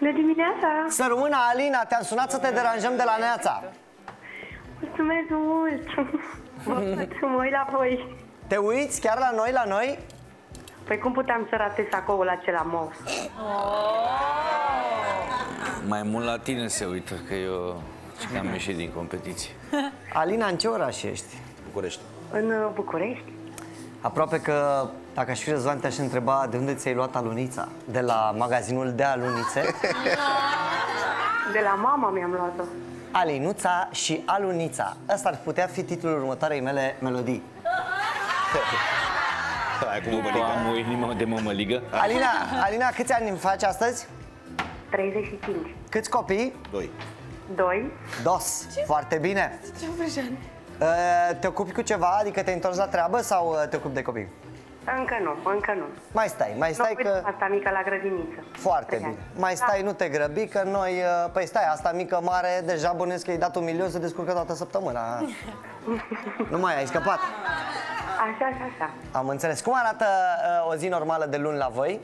Bună dimineața! Să rămână, Alina, te-am sunat să te deranjăm de la Neața. Mulțumesc mult! Mă uit la voi. Te uiți chiar la noi, la noi? Păi cum puteam să ratez sacoul acela mov? Mai mult la tine se uită, că eu am ieșit din competiție. Alina, în ce oraș ești? București. În București? Aproape că, dacă aș fi Răzvan, te-aș întreba de unde ți-ai luat alunița. De la magazinul de alunițe? De la mama mi-am luat-o. Alinuța și alunița. Ăsta ar putea fi titlul următoarei mele melodii. Am o inimă de mămăligă. Alina, câți ani faci astăzi? 35. Câți copii? 2. 2. Dos. Foarte bine. Te ocupi cu ceva? Adică te-ai întors la treabă sau te ocupi de copii? Încă nu. Mai stai că... Asta mică la grădiniță. Foarte bine. Mai stai, nu te grăbi, că noi... Păi stai, asta mică, mare, deja bănuiesc că i-ai dat 1.000.000 să descurcă toată săptămâna. Nu mai ai scăpat. Așa. Am înțeles. Cum arată o zi normală de luni la voi?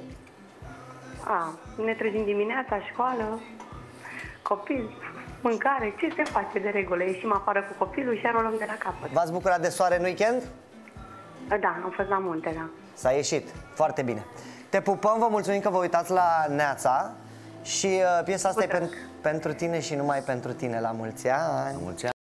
Ne trezim dimineața, școală, copil, mâncare, ce se face de regulă? Ieșim afară cu copilul și o luăm de la capăt. V-ați bucurat de soare în weekend? Da, am fost la munte, da. S-a ieșit. Foarte bine. Te pupăm, vă mulțumim că vă uitați la Neața. Și piesa asta e pentru tine și numai pentru tine. La mulți ani. La mulți ani.